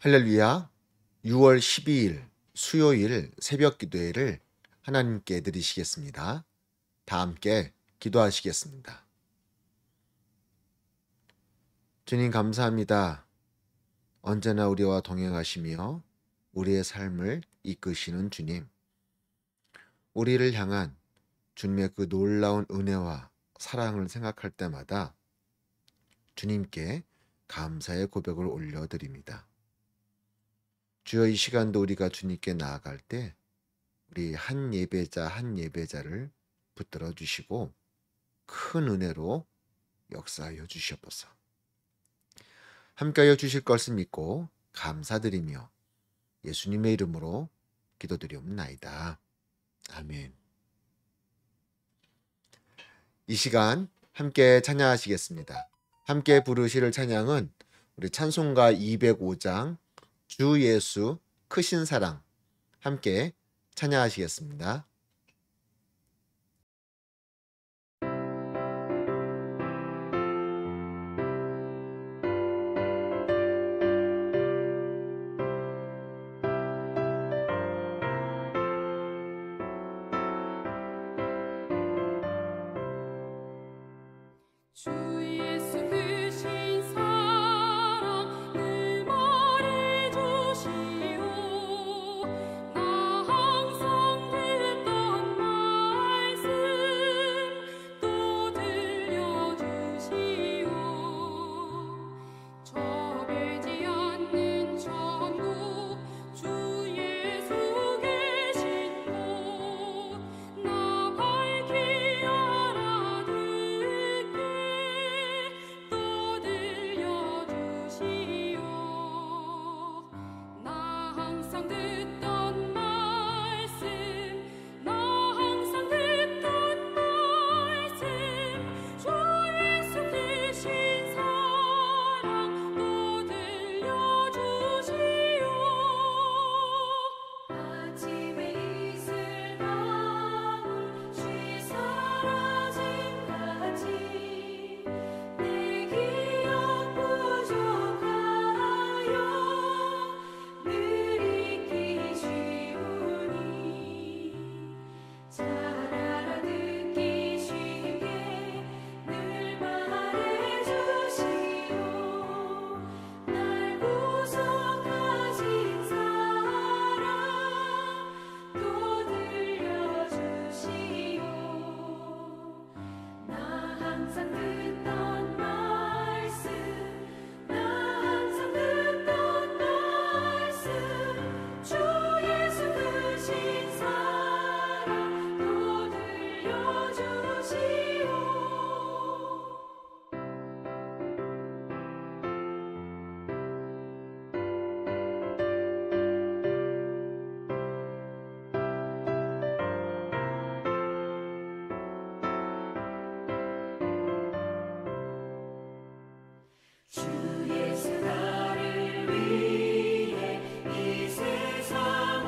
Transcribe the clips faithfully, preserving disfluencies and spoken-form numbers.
할렐루야. 유월 십이일 수요일 새벽 기도회를 하나님께 드리시겠습니다. 다 함께 기도하시겠습니다. 주님 감사합니다. 언제나 우리와 동행하시며 우리의 삶을 이끄시는 주님. 우리를 향한 주님의 그 놀라운 은혜와 사랑을 생각할 때마다 주님께 감사의 고백을 올려드립니다. 주여, 이 시간도 우리가 주님께 나아갈 때 우리 한 예배자 한 예배자를 붙들어 주시고 큰 은혜로 역사하여 주시옵소서. 함께하여 주실 것을 믿고 감사드리며 예수님의 이름으로 기도드리옵나이다. 아멘. 이 시간 함께 찬양하시겠습니다. 함께 부르실 찬양은 우리 찬송가 이백오장 주 예수 크신 사랑, 함께 찬양하시겠습니다. 주 예수 크신 사랑 늘 말해주시오. 나 항상 듣던 말씀 또 들려주시오. 좁지 않는 천국 주 예수 계신 곳 나 밝히 알아듣게 또 들려주시오. 나 항상 듣던 말씀 나 항상 듣던 말씀 주 예수 크신 사랑 또 들려주시오. 아침에 이슬 방울 쉬 사라짐 같이 내 기억 부족하여 늘 잊기 쉬우니 잘 알아듣기 쉽게 늘 말해주시오. 날 구속하신 사랑 또 들려주시오. 나 항상 듣던 말씀 나 항상 듣던 말씀 주 예수 크신 사랑 또 들려주시오. 주 예수 나를 위해 이 세상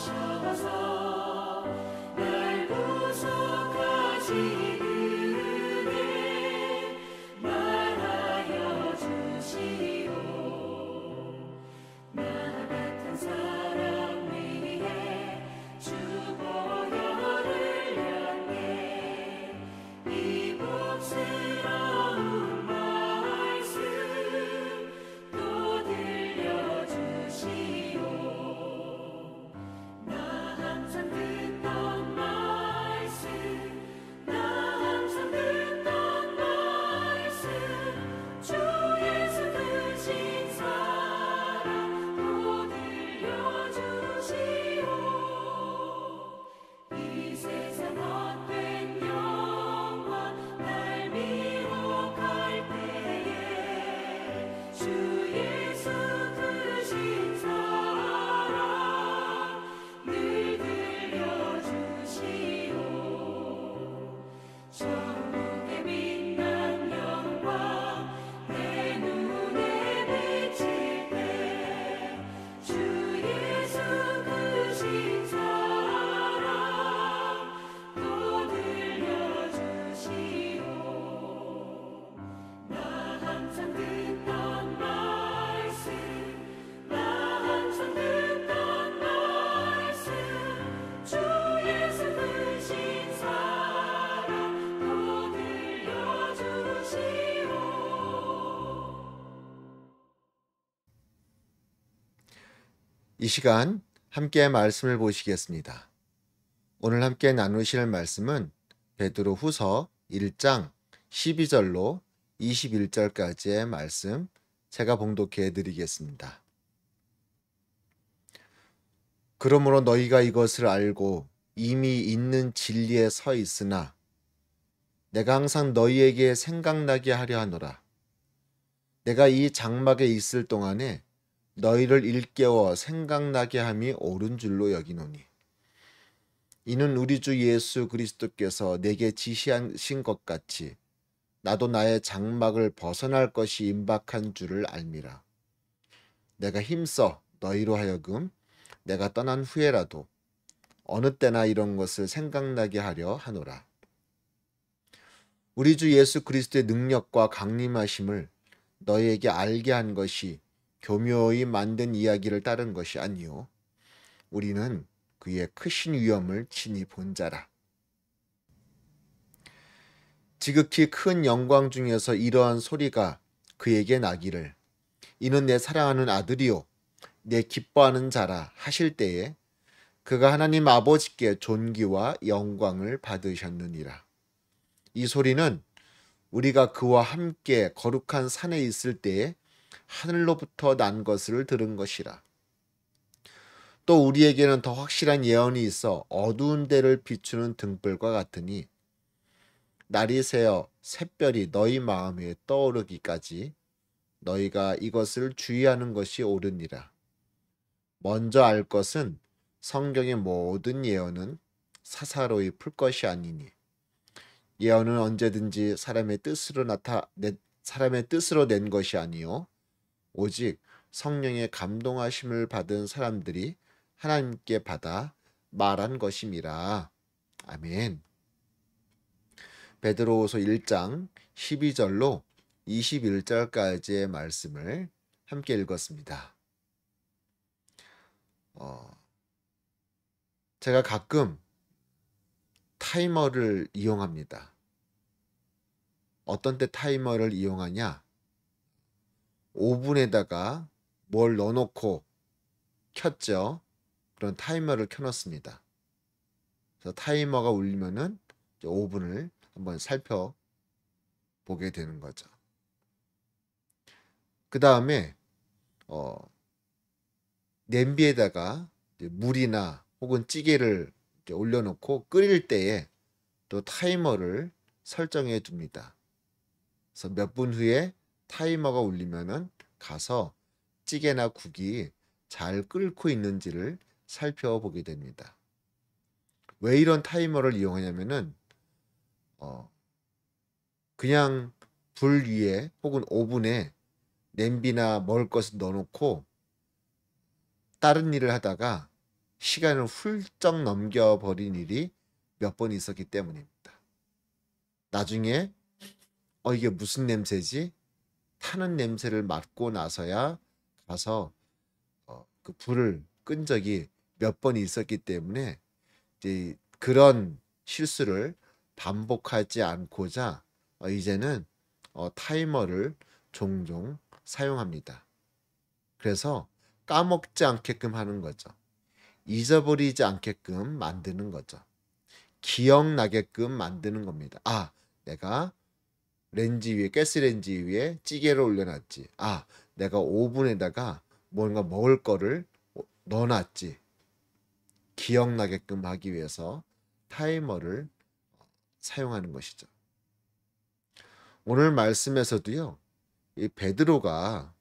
오셔서 날 구속하신 은혜 말하여 주시오. 나 같은 사람 위해 주 보혈을 향해 이 복스러운 말씀 또 들려주시오. 이 시간 함께 말씀을 보시겠습니다. 오늘 함께 나누실 말씀은 베드로 후서 일 장 십이 절로 이십일 절까지의 말씀 제가 봉독해 드리겠습니다. 그러므로 너희가 이것을 알고 이미 있는 진리에 서 있으나 내가 항상 너희에게 생각나게 하려 하노라. 내가 이 장막에 있을 동안에 너희를 일깨워 생각나게 함이 옳은 줄로 여기노니 이는 우리 주 예수 그리스도께서 내게 지시하신 것 같이 나도 나의 장막을 벗어날 것이 임박한 줄을 알미라. 내가 힘써 너희로 하여금 내가 떠난 후에라도 어느 때나 이런 것을 생각나게 하려 하노라. 우리 주 예수 그리스도의 능력과 강림하심을 너희에게 알게 한 것이 교묘히 만든 이야기를 따른 것이 아니요 우리는 그의 크신 위엄을 친히 본 자라. 지극히 큰 영광 중에서 이러한 소리가 그에게 나기를 이는 내 사랑하는 아들이요 내 기뻐하는 자라 하실 때에 그가 하나님 아버지께 존귀와 영광을 받으셨느니라. 이 소리는 우리가 그와 함께 거룩한 산에 있을 때에 하늘로부터 난 것을 들은 것이라. 또 우리에게는 더 확실한 예언이 있어 어두운 데를 비추는 등불과 같으니 날이 새어 샛별이 너희 마음에 떠오르기까지 너희가 이것을 주의하는 것이 옳으니라. 먼저 알 것은 성경의 모든 예언은 사사로이 풀 것이 아니니 예언은 언제든지 사람의 뜻으로 나타 내, 사람의 뜻으로 낸 것이 아니요 오직 성령의 감동하심을 받은 사람들이 하나님께 받아 말한 것임이라. 아멘. 베드로후서 일 장 십이 절로 이십일 절까지의 말씀을 함께 읽었습니다. 어, 제가 가끔 타이머를 이용합니다. 어떤 때 타이머를 이용하냐? 오븐에다가 뭘 넣어놓고 켰죠. 그런 타이머를 켜놓습니다. 그래서 타이머가 울리면은 이제 오븐을 한번 살펴보게 되는 거죠. 그 다음에 어, 냄비에다가 물이나 혹은 찌개를 올려놓고 끓일 때에 또 타이머를 설정해 둡니다. 그래서 몇 분 후에 타이머가 울리면은 가서 찌개나 국이 잘 끓고 있는지를 살펴보게 됩니다. 왜 이런 타이머를 이용하냐면은 어 그냥 불 위에 혹은 오븐에 냄비나 먹을 것을 넣어놓고 다른 일을 하다가 시간을 훌쩍 넘겨버린 일이 몇 번 있었기 때문입니다. 나중에 어 이게 무슨 냄새지? 타는 냄새를 맡고 나서야 가서 어, 그 불을 끈 적이 몇 번 있었기 때문에 이제 그런 실수를 반복하지 않고자 어, 이제는 어, 타이머를 종종 사용합니다. 그래서 까먹지 않게끔 하는 거죠. 잊어버리지 않게끔 만드는 거죠. 기억나게끔 만드는 겁니다. 아, 내가 렌지 위에, 가스렌지 위에 찌개를 올려놨지. 아, 내가 오븐에다가 뭔가 먹을 거를 넣어놨지. 기억나게끔 하기 위해서 타이머를 사용하는 것이죠. 오늘 말씀에서도요, 이 베드로가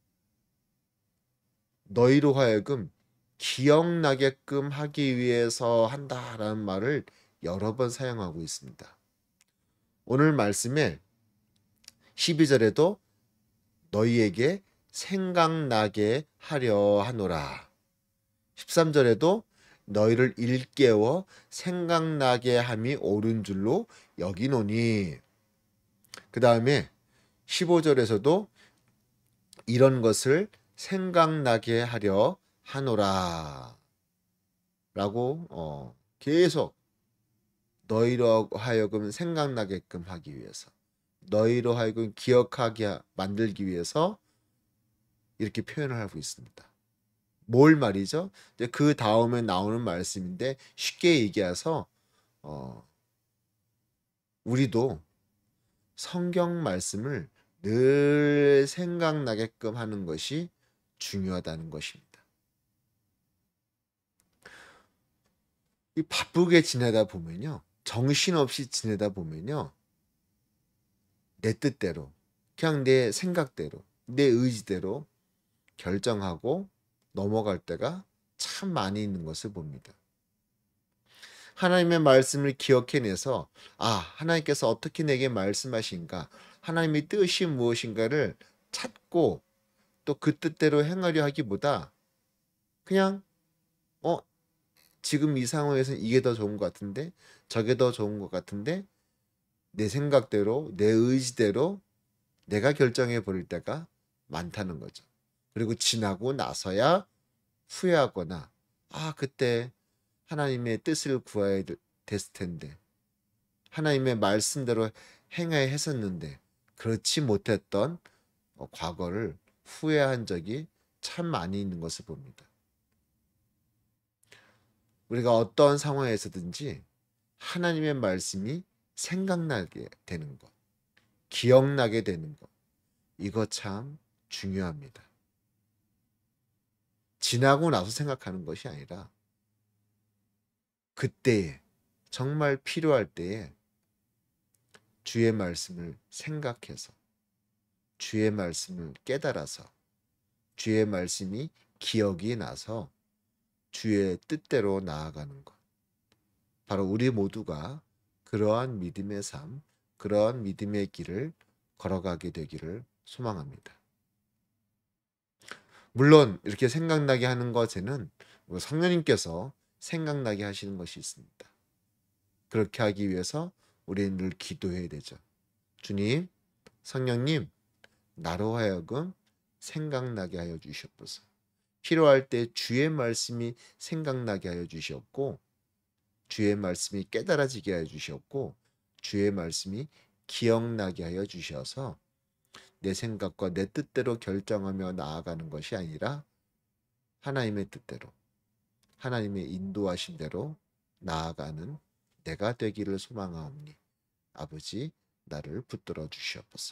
너희로 하여금 기억나게끔 하기 위해서 한다라는 말을 여러 번 사용하고 있습니다. 오늘 말씀에 십이 절에도 너희에게 생각나게 하려 하노라. 십삼 절에도 너희를 일깨워 생각나게 함이 옳은 줄로 여기노니. 그 다음에 십오 절에서도 이런 것을 생각나게 하려 하노라 라고 어, 계속 너희로 하여금 생각나게끔 하기 위해서, 너희로 하여금 기억하게 만들기 위해서 이렇게 표현을 하고 있습니다. 뭘 말이죠? 이제 그 다음에 나오는 말씀인데 쉽게 얘기해서 어, 우리도 성경 말씀을 늘 생각나게끔 하는 것이 중요하다는 것입니다. 이 바쁘게 지내다 보면요, 정신없이 지내다 보면요, 내 뜻대로, 그냥 내 생각대로, 내 의지대로 결정하고 넘어갈 때가 참 많이 있는 것을 봅니다. 하나님의 말씀을 기억해내서 아, 하나님께서 어떻게 내게 말씀하신가, 하나님의 뜻이 무엇인가를 찾고 또 그 뜻대로 행하려 하기보다 그냥 어, 지금 이 상황에서는 이게 더 좋은 것 같은데 저게 더 좋은 것 같은데 내 생각대로 내 의지대로 내가 결정해 버릴 때가 많다는 거죠. 그리고 지나고 나서야 후회하거나 아, 그때 하나님의 뜻을 구해야 됐을 텐데 하나님의 말씀대로 행해야 했었는데 그렇지 못했던 어, 과거를 후회한 적이 참 많이 있는 것을 봅니다. 우리가 어떤 상황에서든지 하나님의 말씀이 생각나게 되는 것, 기억나게 되는 것, 이거 참 중요합니다. 지나고 나서 생각하는 것이 아니라 그때에 정말 필요할 때에 주의 말씀을 생각해서 주의 말씀을 깨달아서 주의 말씀이 기억이 나서 주의 뜻대로 나아가는 것. 바로 우리 모두가 그러한 믿음의 삶, 그러한 믿음의 길을 걸어가게 되기를 소망합니다. 물론 이렇게 생각나게 하는 것에는 성령님께서 생각나게 하시는 것이 있습니다. 그렇게 하기 위해서 우리는 늘 기도해야 되죠. 주님, 성령님, 나로 하여금 생각나게 하여 주시옵소서. 필요할 때 주의 말씀이 생각나게 하여 주시옵고 주의 말씀이 깨달아지게 하여 주시옵고 주의 말씀이 기억나게 하여 주셔서 내 생각과 내 뜻대로 결정하며 나아가는 것이 아니라 하나님의 뜻대로 하나님의 인도하신 대로 나아가는 내가 되기를 소망하오니 아버지 나를 붙들어 주시옵소서.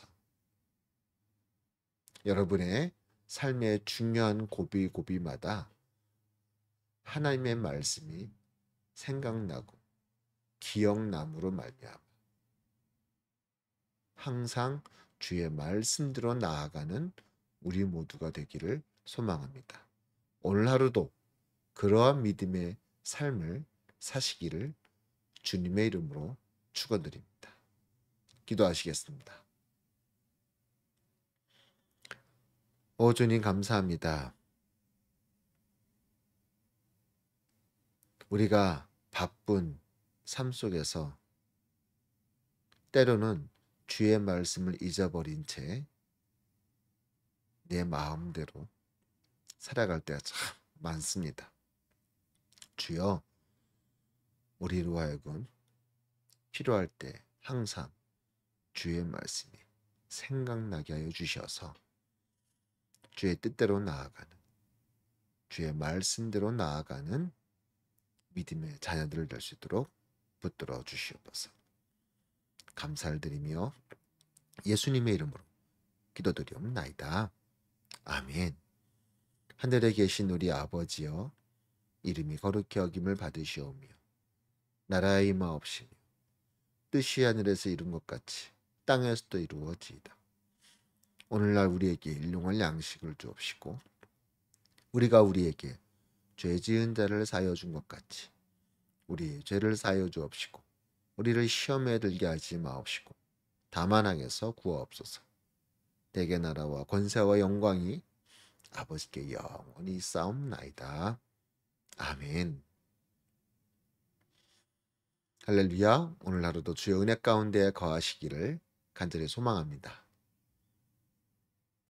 여러분의 삶의 중요한 고비고비마다 하나님의 말씀이 생각나고 기억남으로 말미암아 항상 주의 말씀대로 나아가는 우리 모두가 되기를 소망합니다. 오늘 하루도 그러한 믿음의 삶을 사시기를 주님의 이름으로 축원드립니다. 기도하시겠습니다. 오 주님 감사합니다. 우리가 바쁜 삶 속에서 때로는 주의 말씀을 잊어버린 채 내 마음대로 살아갈 때가 참 많습니다. 주여, 우리로 하여금 필요할 때 항상 주의 말씀이 생각나게 하여 주셔서 주의 뜻대로 나아가는, 주의 말씀대로 나아가는 믿음의 자녀들 될 수 있도록 붙들어 주시옵소서. 감사를 드리며 예수님의 이름으로 기도드리옵나이다. 아멘. 하늘에 계신 우리 아버지여, 이름이 거룩히 여김을 받으시오며 나라의 임하옵시며 뜻이 하늘에서 이룬 것 같이 땅에서도 이루어지이다. 오늘날 우리에게 일용할 양식을 주옵시고 우리가 우리에게 죄 지은 자를 사하여 준 것 같이 우리의 죄를 사하여 주옵시고 우리를 시험에 들게 하지 마옵시고 다만 악에서 구하옵소서. 대개 나라와 권세와 영광이 아버지께 영원히 싸움나이다. 아멘. 할렐루야. 오늘 하루도 주의 은혜 가운데 거하시기를 간절히 소망합니다.